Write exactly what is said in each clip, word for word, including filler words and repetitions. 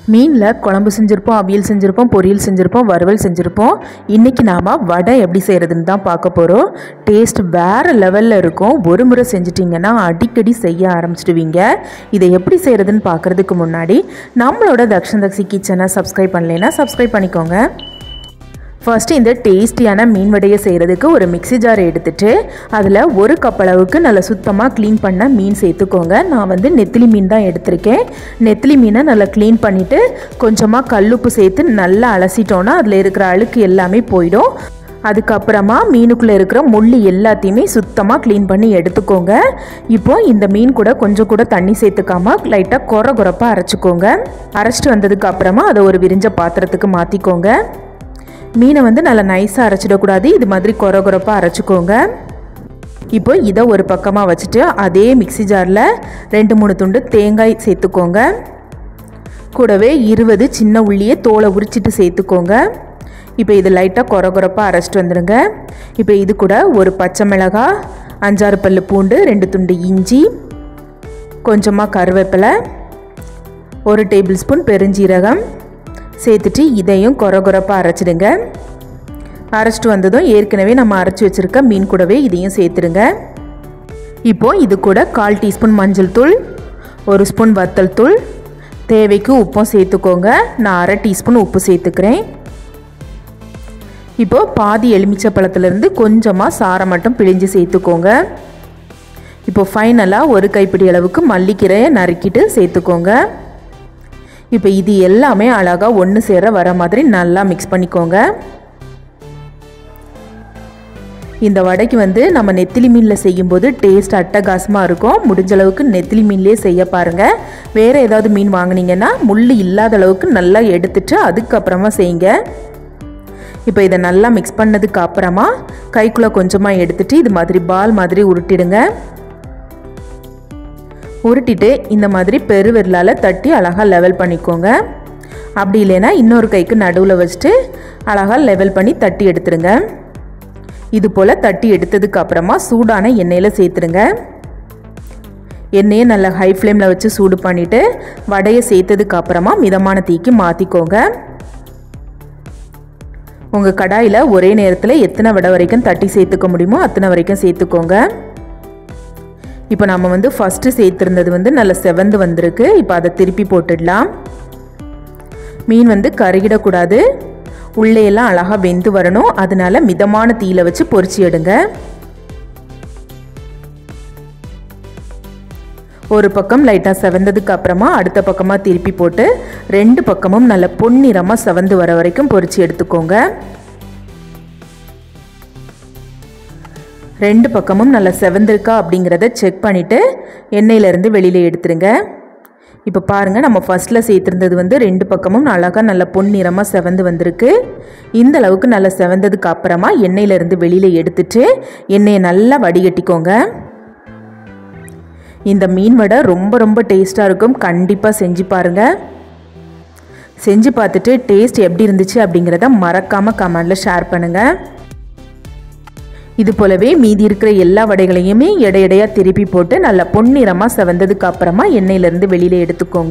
மீனில் குழம்பு செஞ்சுருப்போம், அவியல் செஞ்சுருப்போம், பொரியல் செஞ்சுருப்போம், வறுவல் செஞ்சுருப்போம். இன்றைக்கி நாம் வடை எப்படி செய்கிறதுன்னு தான் பார்க்க போகிறோம். டேஸ்ட் வேறு லெவலில் இருக்கும். ஒரு முறை செஞ்சிட்டிங்கன்னா அடிக்கடி செய்ய ஆரம்பிச்சிடுவீங்க. இதை எப்படி செய்கிறதுன்னு பார்க்குறதுக்கு முன்னாடி நம்மளோட தக்ஷன் தக்ஷி கிச்சனை சப்ஸ்கிரைப் பண்ணலைன்னா சப்ஸ்கிரைப் பண்ணிக்கோங்க. ஃபர்ஸ்ட்டு இந்த டேஸ்டியான மீன் வடையை செய்கிறதுக்கு ஒரு மிக்ஸி ஜார் எடுத்துகிட்டு அதில் ஒரு கப் அளவுக்கு நல்லா சுத்தமாக க்ளீன் பண்ண மீன் சேர்த்துக்கோங்க. நான் வந்து நெத்திலி மீன் தான் எடுத்திருக்கேன். நெத்திலி மீனை நல்லா க்ளீன் பண்ணிவிட்டு கொஞ்சமாக கல்லுப்பு சேர்த்து நல்லா அலசிட்டோன்னா அதில் இருக்கிற அழுக்கு எல்லாமே போயிடும். அதுக்கப்புறமா மீனுக்குள்ளே இருக்கிற முள் எல்லாத்தையுமே சுத்தமாக க்ளீன் பண்ணி எடுத்துக்கோங்க. இப்போது இந்த மீன் கூட கொஞ்சம் கூட தண்ணி சேர்த்துக்காமல் லைட்டாக குறை குறைப்பாக அரைச்சிக்கோங்க. அரைச்சிட்டு வந்ததுக்கு அப்புறமா அதை ஒரு விரிஞ்ச பாத்திரத்துக்கு மாற்றிக்கோங்க. மீனை வந்து நல்லா நைஸாக அரைச்சிடக்கூடாது, இது மாதிரி குறை குறைப்பாக அரைச்சிக்கோங்க. இப்போ இதை ஒரு பக்கமாக வச்சுட்டு அதே மிக்ஸி ஜாரில் ரெண்டு மூணு துண்டு தேங்காய் சேர்த்துக்கோங்க. கூடவே இருபது சின்ன உள்ளியை தோலை உரிச்சிட்டு சேர்த்துக்கோங்க. இப்போ இது லைட்டாக குறை குறைப்பாக அரைச்சிட்டு வந்துடுங்க. இப்போ இது கூட ஒரு பச்சை மிளகாய், அஞ்சாறு பல்லு பூண்டு, ரெண்டு துண்டு இஞ்சி, கொஞ்சமாக கருவேப்பிலை, ஒரு டேபிள் ஸ்பூன் பெருஞ்சீரகம் சேர்த்துட்டு இதையும் குறை குறைப்பாக அரைச்சிடுங்க. அரைச்சிட்டு வந்ததும் ஏற்கனவே நம்ம அரைச்சி வச்சுருக்க மீன் கூடவே இதையும் சேர்த்துடுங்க. இப்போது இது கூட கால் டீஸ்பூன் மஞ்சள் தூள், ஒரு ஸ்பூன் வத்தல் தூள், தேவைக்கு உப்பும் சேர்த்துக்கோங்க. நான் அரை டீஸ்பூன் உப்பு சேர்த்துக்கிறேன். இப்போது பாதி எலுமிச்சை பழத்துலேருந்து கொஞ்சமாக சாரை மட்டும் பிழிஞ்சு சேர்த்துக்கோங்க. இப்போது ஃபைனலாக ஒரு கைப்பிடி அளவுக்கு மல்லிக்கீரையை நறுக்கிட்டு சேர்த்துக்கோங்க. இப்போ இது எல்லாமே அழகாக ஒன்று சேர வர மாதிரி நல்லா மிக்ஸ் பண்ணிக்கோங்க. இந்த வடைக்கு வந்து நம்ம நெத்திலி மீனில் செய்யும்போது டேஸ்ட் அட்டகாசமாக இருக்கும். முடிஞ்ச அளவுக்கு நெத்திலி மீன்லேயே செய்ய பாருங்கள். வேறு ஏதாவது மீன் வாங்கினீங்கன்னா முள் இல்லாத அளவுக்கு நல்லா எடுத்துட்டு அதுக்கப்புறமா செய்யுங்க. இப்போ இதை நல்லா மிக்ஸ் பண்ணதுக்கு அப்புறமா கைக்குள்ளே கொஞ்சமாக எடுத்துகிட்டு இது மாதிரி பால் மாதிரி உருட்டிடுங்க. உருட்டிட்டு இந்த மாதிரி பெரு விரலால் தட்டி அழகாக லெவல் பண்ணிக்கோங்க. அப்படி இல்லைன்னா இன்னொரு கைக்கு நடுவில் வச்சுட்டு அழகாக லெவல் பண்ணி தட்டி எடுத்துருங்க. இது போல் தட்டி எடுத்ததுக்கு அப்புறமா சூடான எண்ணெயில் சேர்த்துருங்க. எண்ணெயை நல்லா ஹை ஃப்ளேமில் வச்சு சூடு பண்ணிவிட்டு வடையை சேர்த்ததுக்கு அப்புறமா மிதமான தீக்கு மாற்றிக்கோங்க. உங்கள் கடாயில் ஒரே நேரத்தில் எத்தனை வடை வரைக்கும் தட்டி சேர்த்துக்க முடியுமோ அத்தனை வரைக்கும் சேர்த்துக்கோங்க. இப்போ நம்ம வந்து ஃபஸ்ட்டு சேர்த்துருந்தது வந்து நல்லா செவந்து வந்திருக்கு. இப்போ அதை திருப்பி போட்டுடலாம். மீன் வந்து கருகிடக்கூடாது, உள்ளேயெல்லாம் அழகாக வெந்து வரணும். அதனால மிதமான தீயில வச்சு பொரிச்சு எடுங்க. ஒரு பக்கம் லைட்டாக செவந்ததுக்கு அப்புறமா அடுத்த பக்கமாக திருப்பி போட்டு ரெண்டு பக்கமும் நல்ல பொன்னிறமாக செவந்து வர வரைக்கும் பொரிச்சு எடுத்துக்கோங்க. ரெண்டு பக்கமும் நல்லா செவந்திருக்கா அப்படிங்கிறத செக் பண்ணிவிட்டு எண்ணெயிலேருந்து வெளியில் எடுத்துருங்க. இப்போ பாருங்கள், நம்ம ஃபஸ்ட்டில் சேர்த்துருந்தது வந்து ரெண்டு பக்கமும் அழகாக நல்ல பொன்னிறமாக செவந்து வந்திருக்கு. இந்த அளவுக்கு நல்லா செவந்ததுக்கு அப்புறமா எண்ணெயிலேருந்து வெளியில் எடுத்துட்டு எண்ணெயை நல்லா வடிகட்டிக்கோங்க. இந்த மீன் வடை ரொம்ப ரொம்ப டேஸ்ட்டாக இருக்கும். கண்டிப்பாக செஞ்சு பாருங்கள். செஞ்சு பார்த்துட்டு டேஸ்ட் எப்படி இருந்துச்சு அப்படிங்கிறத மறக்காமல் கமெண்டில் ஷேர் பண்ணுங்கள். இது போலவே மீதி இருக்கிற எல்லா வடைகளையுமே எடையடையாக திருப்பி போட்டு நல்லா பொன்னிறமாக செவந்ததுக்கு அப்புறமா எண்ணெயிலேருந்து வெளியில் எடுத்துக்கோங்க.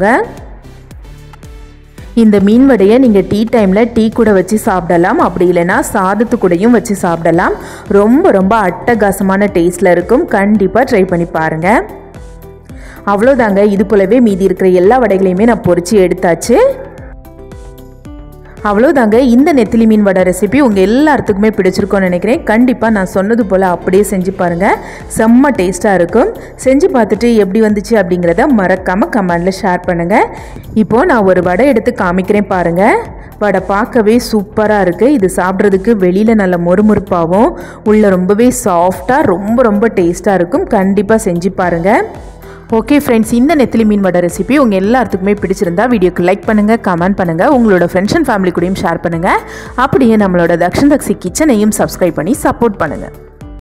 இந்த மீன் வடையை நீங்கள் டீ டைமில் டீ கூட வச்சு சாப்பிடலாம். அப்படி இல்லைன்னா சாதத்து கூடயும் வச்சு சாப்பிடலாம். ரொம்ப ரொம்ப அட்டகாசமான டேஸ்ட்டில் இருக்கும். கண்டிப்பாக ட்ரை பண்ணி பாருங்கள். அவ்வளோதாங்க, இது போலவே மீதி இருக்கிற எல்லா வடைகளையுமே நான் பொரிச்சு எடுத்தாச்சு. அவ்வளோதாங்க, இந்த நெத்திலி மீன் வடை ரெசிபி உங்கள் எல்லாத்துக்குமே பிடிச்சிருக்கோன்னு நினைக்கிறேன். கண்டிப்பாக நான் சொன்னது போல் அப்படியே செஞ்சு பாருங்கள். செம்ம டேஸ்ட்டாக இருக்கும். செஞ்சு பார்த்துட்டு எப்படி வந்துச்சு அப்படிங்கிறத மறக்காமல் கமெண்டில் ஷேர் பண்ணுங்கள். இப்போது நான் ஒரு வடை எடுத்து காமிக்கிறேன் பாருங்கள். வடை பார்க்கவே சூப்பராக இருக்குது. இது சாப்பிட்றதுக்கு வெளியில் நல்ல மொறுமொறுப்பாகவும் உள்ளே ரொம்பவே சாஃப்டாக ரொம்ப ரொம்ப டேஸ்ட்டாக இருக்கும். கண்டிப்பாக செஞ்சு பாருங்கள். ஓகே ஃப்ரெண்ட்ஸ், இந்த நெத்திலி மீன் வடை ரெசிபி உங்கள் எல்லாத்துக்குமே பிடிச்சிருந்தா வீடியோக்கு லைக் பண்ணுங்கள், கமெண்ட் பண்ணுங்கள், உங்களோட ஃப்ரெண்ட்ஸ் அண்ட் ஃபேமிலி கூடயும் ஷேர் பண்ணுங்கள். அப்படியே நம்மளோட தக்ஷன் தக்ஷி கிச்சனையும் சப்ஸ்கிரைப் பண்ணி சப்போர்ட் பண்ணுங்கள்.